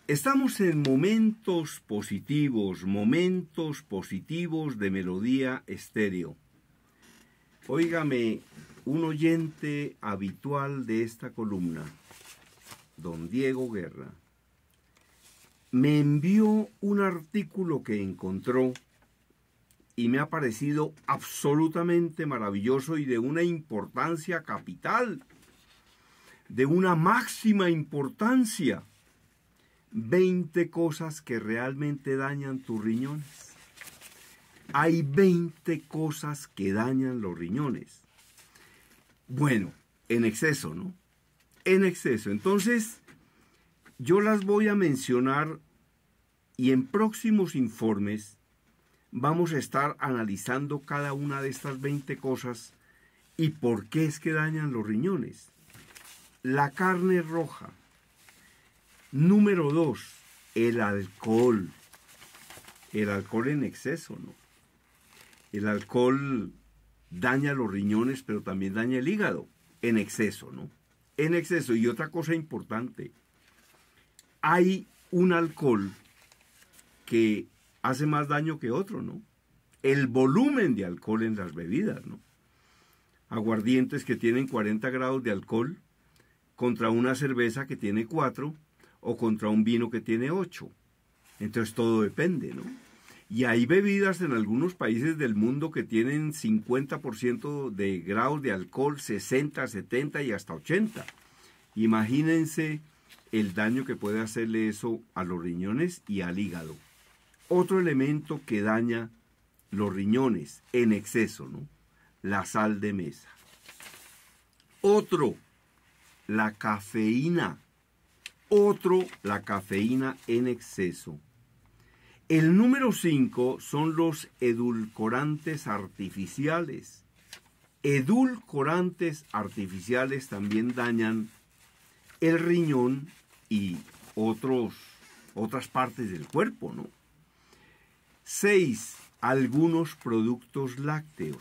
Estamos en momentos positivos de Melodía Estéreo. Óigame, un oyente habitual de esta columna, don Diego Guerra, me envió un artículo que encontró y me ha parecido absolutamente maravilloso y de una importancia capital, de una máxima importancia. 20 cosas que realmente dañan tus riñones. Hay 20 cosas que dañan los riñones. Bueno, en exceso, ¿no? En exceso. Entonces, yo las voy a mencionar y en próximos informes vamos a estar analizando cada una de estas 20 cosas y por qué es que dañan los riñones. La carne roja. Número 2, el alcohol. El alcohol en exceso, ¿no? El alcohol daña los riñones, pero también daña el hígado. En exceso, ¿no? En exceso. Y otra cosa importante. Hay un alcohol que hace más daño que otro, ¿no? El volumen de alcohol en las bebidas, ¿no? Aguardientes que tienen 40 grados de alcohol contra una cerveza que tiene 4 o contra un vino que tiene 8. Entonces todo depende, ¿no? Y hay bebidas en algunos países del mundo que tienen 50% de grados de alcohol, 60, 70 y hasta 80. Imagínense el daño que puede hacerle eso a los riñones y al hígado. Otro elemento que daña los riñones en exceso, ¿no? La sal de mesa. Otro, la cafeína. La cafeína en exceso. El número 5 son los edulcorantes artificiales. Edulcorantes artificiales también dañan el riñón y otras partes del cuerpo, ¿no? 6. Algunos productos lácteos.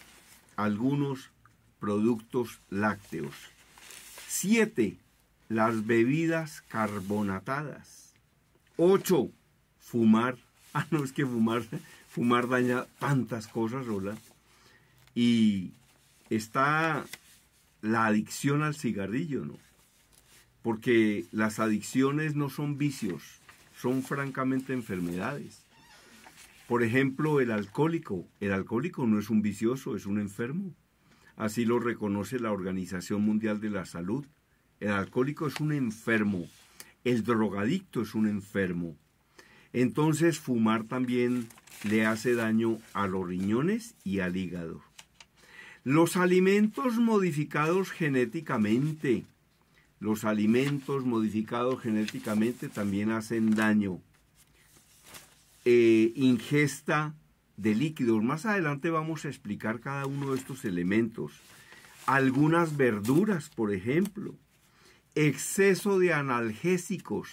7. Las bebidas carbonatadas. 8. Fumar. No, es que fumar daña tantas cosas, ¿verdad? Y está la adicción al cigarrillo, ¿no? Porque las adicciones no son vicios, son francamente enfermedades. Por ejemplo, el alcohólico. El alcohólico no es un vicioso, es un enfermo. Así lo reconoce la Organización Mundial de la Salud. El alcohólico es un enfermo, el drogadicto es un enfermo. Entonces fumar también le hace daño a los riñones y al hígado. Los alimentos modificados genéticamente. Los alimentos modificados genéticamente también hacen daño. Ingesta de líquidos. Más adelante vamos a explicar cada uno de estos elementos. Algunas verduras, por ejemplo. Exceso de analgésicos.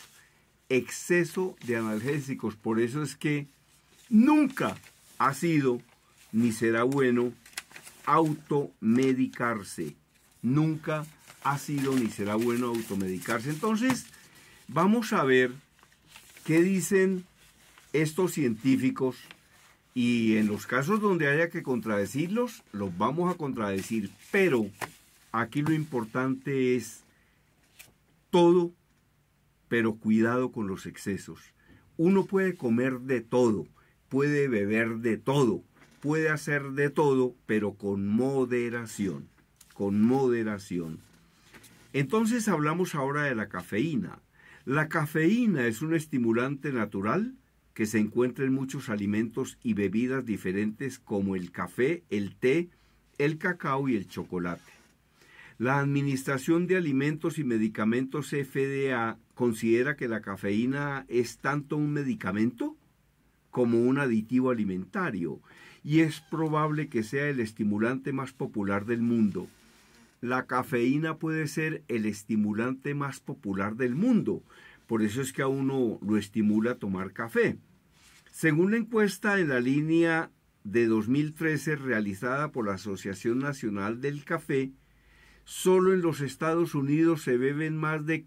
Por eso es que nunca ha sido ni será bueno automedicarse. Nunca ha sido ni será bueno automedicarse. Entonces, vamos a ver qué dicen estos científicos y en los casos donde haya que contradecirlos, los vamos a contradecir. Pero aquí lo importante es todo, pero cuidado con los excesos. Uno puede comer de todo, puede beber de todo, puede hacer de todo, pero con moderación, con moderación. Entonces hablamos ahora de la cafeína. La cafeína es un estimulante natural que se encuentra en muchos alimentos y bebidas diferentes como el café, el té, el cacao y el chocolate. La Administración de Alimentos y Medicamentos FDA considera que la cafeína es tanto un medicamento como un aditivo alimentario y es probable que sea el estimulante más popular del mundo. La cafeína puede ser el estimulante más popular del mundo, por eso es que a uno lo estimula tomar café. Según la encuesta en la línea de 2013 realizada por la Asociación Nacional del Café, Solo en los Estados Unidos se beben más de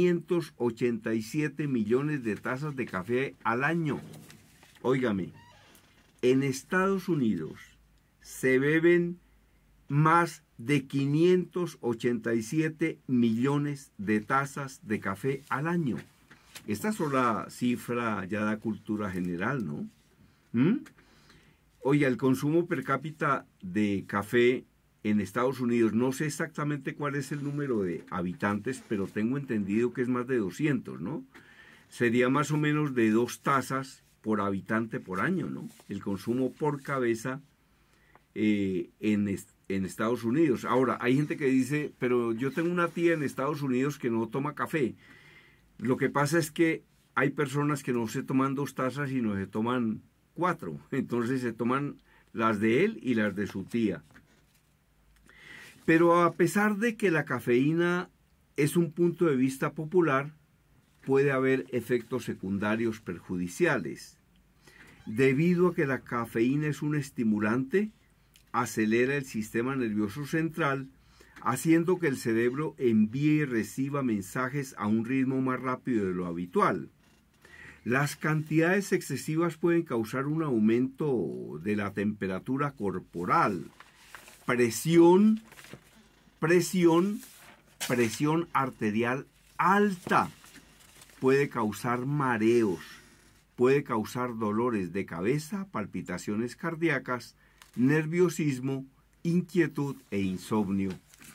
587 millones de tazas de café al año. Óigame, en Estados Unidos se beben más de 587 millones de tazas de café al año. Esta sola cifra ya da cultura general, ¿no? Oye, el consumo per cápita de café en Estados Unidos, no sé exactamente cuál es el número de habitantes, pero tengo entendido que es más de 200, ¿no? Sería más o menos de 2 tazas por habitante por año, ¿no? El consumo por cabeza en Estados Unidos. Ahora, hay gente que dice, pero yo tengo una tía en Estados Unidos que no toma café. Lo que pasa es que hay personas que no se toman 2 tazas, sino se toman 4. Entonces se toman las de él y las de su tía. Pero a pesar de que la cafeína es un punto de vista popular, puede haber efectos secundarios perjudiciales. Debido a que la cafeína es un estimulante, acelera el sistema nervioso central, haciendo que el cerebro envíe y reciba mensajes a un ritmo más rápido de lo habitual. Las cantidades excesivas pueden causar un aumento de la temperatura corporal, presión arterial alta, puede causar mareos, puede causar dolores de cabeza, palpitaciones cardíacas, nerviosismo, inquietud e insomnio.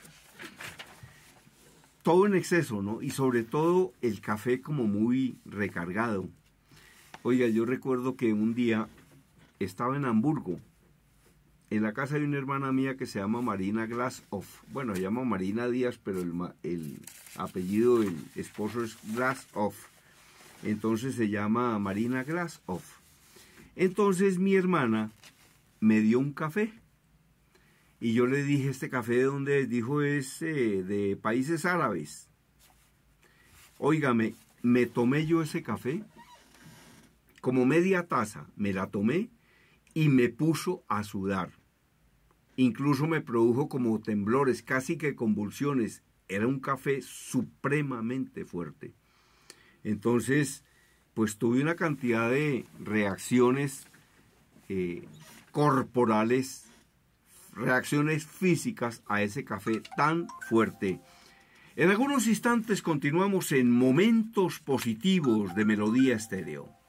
Todo en exceso, ¿no? Y sobre todo el café como muy recargado. Oiga, yo recuerdo que un día estaba en Hamburgo, en la casa de una hermana mía que se llama Marina Glasshoff. Bueno, se llama Marina Díaz, pero el apellido del esposo es Glasshoff. Entonces se llama Marina Glasshoff. Entonces mi hermana me dio un café. Y yo le dije, ¿este café de dónde es? Dijo, es de países árabes. Óigame, me tomé yo ese café, como media taza, me la tomé y me puso a sudar. Incluso me produjo como temblores, casi que convulsiones. Era un café supremamente fuerte. Entonces, pues tuve una cantidad de reacciones corporales, reacciones físicas a ese café tan fuerte. En algunos instantes continuamos en Momentos Positivos de Melodía Estéreo.